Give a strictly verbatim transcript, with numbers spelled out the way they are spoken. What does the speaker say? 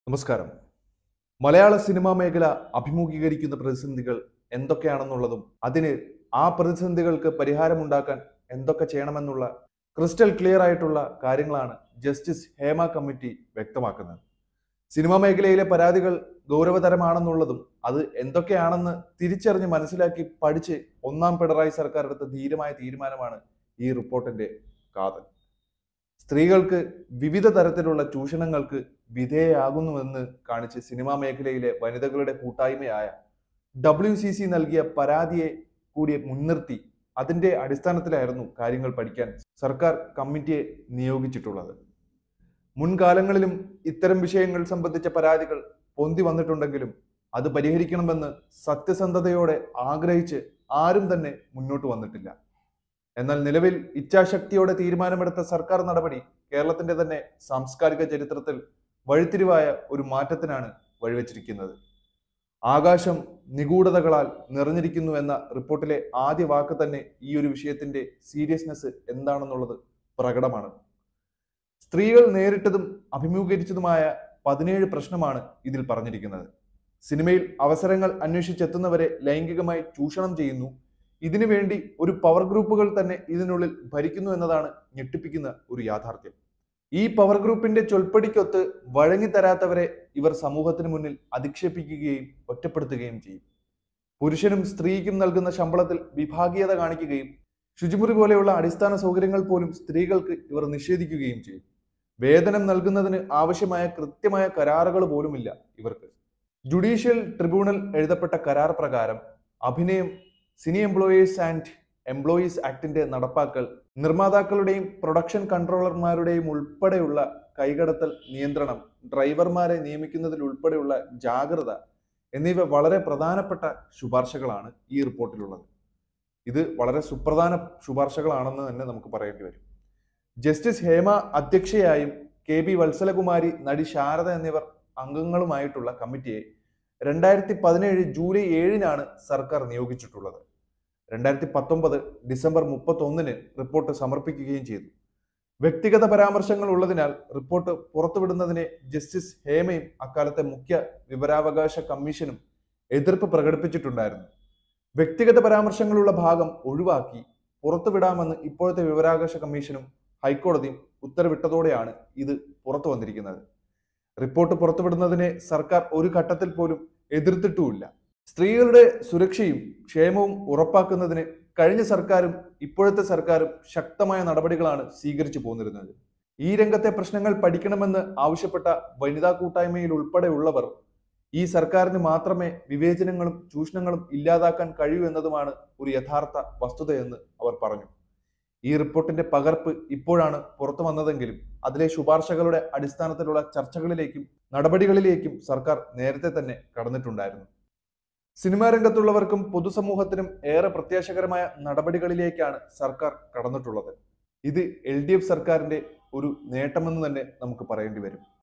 നമസ്കാരം. മലയാള സിനിമാ മേഖല അഭിമുഖീകരിക്കുന്ന പ്രതിസന്ധികൾ എന്തൊക്കെയാണെന്നുള്ളതും അതിന് ആ പ്രതിസന്ധികൾക്ക് പരിഹാരമുണ്ടാക്കാൻ എന്തൊക്കെ ചെയ്യണമെന്നുള്ള ക്രിസ്റ്റൽ ക്ലിയർ ആയിട്ടുള്ള കാര്യങ്ങളാണ് ജസ്റ്റിസ് ഹേമ കമ്മിറ്റി വ്യക്തമാക്കുന്നത്. സിനിമാ മേഖലയിലെ പരാതികൾ ഗൗരവതരമാണെന്നുള്ളതും അത് എന്തൊക്കെയാണെന്ന് തിരിച്ചറിഞ്ഞ് മനസ്സിലാക്കി പഠിച്ച് ഒന്നാം പിണറായി സർക്കാർ എടുത്ത ധീരമായ തീരുമാനമാണ് ഈ റിപ്പോർട്ടിന്റെ കാതൽ. സ്ത്രീകൾക്ക് വിവിധ തരത്തിലുള്ള ചൂഷണങ്ങൾക്ക് വിധേയയാകുന്നുവെന്ന് കാണിച്ച് സിനിമാ മേഖലയിലെ വനിതകളുടെ കൂട്ടായ്മയായ ഡബ്ല്യു സി സി നൽകിയ പരാതിയെ കൂടി മുൻനിർത്തി അതിന്റെ അടിസ്ഥാനത്തിലായിരുന്നു കാര്യങ്ങൾ പഠിക്കാൻ സർക്കാർ കമ്മിറ്റിയെ നിയോഗിച്ചിട്ടുള്ളത്. മുൻകാലങ്ങളിലും ഇത്തരം വിഷയങ്ങൾ സംബന്ധിച്ച പരാതികൾ പൊന്തി വന്നിട്ടുണ്ടെങ്കിലും അത് പരിഹരിക്കണമെന്ന് സത്യസന്ധതയോടെ ആഗ്രഹിച്ച് ആരും തന്നെ മുന്നോട്ട് വന്നിട്ടില്ല. എന്നാൽ നിലവിൽ ഇച്ഛാശക്തിയോടെ തീരുമാനമെടുത്ത സർക്കാർ നടപടി കേരളത്തിന്റെ തന്നെ സാംസ്കാരിക ചരിത്രത്തിൽ വഴിത്തിരിവായ ഒരു മാറ്റത്തിനാണ് വഴിവെച്ചിരിക്കുന്നത്. ആകാശം നിഗൂഢതകളാൽ നിറഞ്ഞിരിക്കുന്നു എന്ന റിപ്പോർട്ടിലെ ആദ്യ വാക്ക് തന്നെ ഈ ഒരു വിഷയത്തിന്റെ സീരിയസ്നെസ് എന്താണെന്നുള്ളത് പ്രകടമാണ്. സ്ത്രീകൾ നേരിട്ടതും അഭിമുഖീകരിച്ചതുമായ പതിനേഴ് പ്രശ്നമാണ് ഇതിൽ പറഞ്ഞിരിക്കുന്നത്. സിനിമയിൽ അവസരങ്ങൾ അന്വേഷിച്ചെത്തുന്നവരെ ലൈംഗികമായി ചൂഷണം ചെയ്യുന്നു. ഇതിനു വേണ്ടി ഒരു പവർ ഗ്രൂപ്പുകൾ തന്നെ ഇതിനുള്ളിൽ ഭരിക്കുന്നു എന്നതാണ് ഞെട്ടിപ്പിക്കുന്ന ഒരു യാഥാർത്ഥ്യം. ഈ പവർ ഗ്രൂപ്പിന്റെ ചൊൽപ്പടിക്കൊത്ത് വഴങ്ങിത്തരാത്തവരെ ഇവർ സമൂഹത്തിന് മുന്നിൽ അധിക്ഷേപിക്കുകയും ഒറ്റപ്പെടുത്തുകയും ചെയ്യും. പുരുഷനും സ്ത്രീക്കും നൽകുന്ന ശമ്പളത്തിൽ വിഭാഗീയത കാണിക്കുകയും ശുചിമുറി പോലെയുള്ള അടിസ്ഥാന സൗകര്യങ്ങൾ പോലും സ്ത്രീകൾക്ക് ഇവർ നിഷേധിക്കുകയും ചെയ്യും. വേതനം നൽകുന്നതിന് ആവശ്യമായ കൃത്യമായ കരാറുകൾ പോലുമില്ല ഇവർക്ക്. ജുഡീഷ്യൽ ട്രിബ്യൂണൽ എഴുതപ്പെട്ട കരാർ പ്രകാരം അഭിനയം, സിനി എംപ്ലോയീസ് ആൻഡ് എംപ്ലോയീസ് ആക്ടിന്റെ നടപ്പാക്കൽ, നിർമ്മാതാക്കളുടെയും പ്രൊഡക്ഷൻ കൺട്രോളർമാരുടെയും ഉൾപ്പെടെയുള്ള കൈകടത്തൽ നിയന്ത്രണം, ഡ്രൈവർമാരെ നിയമിക്കുന്നതിൽ ഉൾപ്പെടെയുള്ള ജാഗ്രത എന്നിവ വളരെ പ്രധാനപ്പെട്ട ശുപാർശകളാണ് ഈ റിപ്പോർട്ടിലുള്ളത്. ഇത് വളരെ സുപ്രധാന ശുപാർശകളാണെന്ന് തന്നെ നമുക്ക് പറയേണ്ടി വരും. ജസ്റ്റിസ് ഹേമ അധ്യക്ഷയായും കെ ബി വത്സലകുമാരി, നടി ശാരദ എന്നിവർ അംഗങ്ങളുമായിട്ടുള്ള കമ്മിറ്റിയെ രണ്ടായിരത്തി പതിനേഴ് ജൂലൈ ഏഴിനാണ് സർക്കാർ നിയോഗിച്ചിട്ടുള്ളത്. രണ്ടായിരത്തി പത്തൊമ്പത് ഡിസംബർ മുപ്പത്തി ഒന്നിന് റിപ്പോർട്ട് സമർപ്പിക്കുകയും ചെയ്തു. വ്യക്തിഗത പരാമർശങ്ങൾ ഉള്ളതിനാൽ റിപ്പോർട്ട് പുറത്തുവിടുന്നതിനെ ജസ്റ്റിസ് ഹേമയും അക്കാലത്തെ മുഖ്യ വിവരാവകാശ കമ്മീഷനും എതിർപ്പ് പ്രകടിപ്പിച്ചിട്ടുണ്ടായിരുന്നു. വ്യക്തിഗത പരാമർശങ്ങളുള്ള ഭാഗം ഒഴിവാക്കി പുറത്തുവിടാമെന്ന് ഇപ്പോഴത്തെ വിവരാവകാശ കമ്മീഷനും ഹൈക്കോടതിയും ഉത്തരവിട്ടതോടെയാണ് ഇത് പുറത്തു വന്നിരിക്കുന്നത്. റിപ്പോർട്ട് പുറത്തുവിടുന്നതിനെ സർക്കാർ ഒരു ഘട്ടത്തിൽ പോലും എതിർത്തിട്ടുമില്ല. സ്ത്രീകളുടെ സുരക്ഷയും ക്ഷേമവും ഉറപ്പാക്കുന്നതിന് കഴിഞ്ഞ സർക്കാരും ഇപ്പോഴത്തെ സർക്കാരും ശക്തമായ നടപടികളാണ് സ്വീകരിച്ചു പോന്നിരുന്നത്. ഈ രംഗത്തെ പ്രശ്നങ്ങൾ പഠിക്കണമെന്ന് ആവശ്യപ്പെട്ട വനിതാ കൂട്ടായ്മയിൽ ഉൾപ്പെടെയുള്ളവർ ഈ സർക്കാരിന് മാത്രമേ വിവേചനങ്ങളും ചൂഷണങ്ങളും ഇല്ലാതാക്കാൻ കഴിയൂ എന്നതുമാണ് ഒരു യഥാർത്ഥ വസ്തുതയെന്ന് അവർ പറഞ്ഞു. ഈ റിപ്പോർട്ടിന്റെ പകർപ്പ് ഇപ്പോഴാണ് പുറത്തു വന്നതെങ്കിലും അതിലെ ശുപാർശകളുടെ അടിസ്ഥാനത്തിലുള്ള ചർച്ചകളിലേക്കും നടപടികളിലേക്കും സർക്കാർ നേരത്തെ തന്നെ കടന്നിട്ടുണ്ടായിരുന്നു. സിനിമാ രംഗത്തുള്ളവർക്കും പൊതുസമൂഹത്തിനും ഏറെ പ്രത്യാശകരമായ നടപടികളിലേക്കാണ് സർക്കാർ കടന്നിട്ടുള്ളത്. ഇത് എൽ ഡി എഫ് സർക്കാരിന്റെ ഒരു നേട്ടമെന്ന് തന്നെ നമുക്ക് പറയേണ്ടി വരും.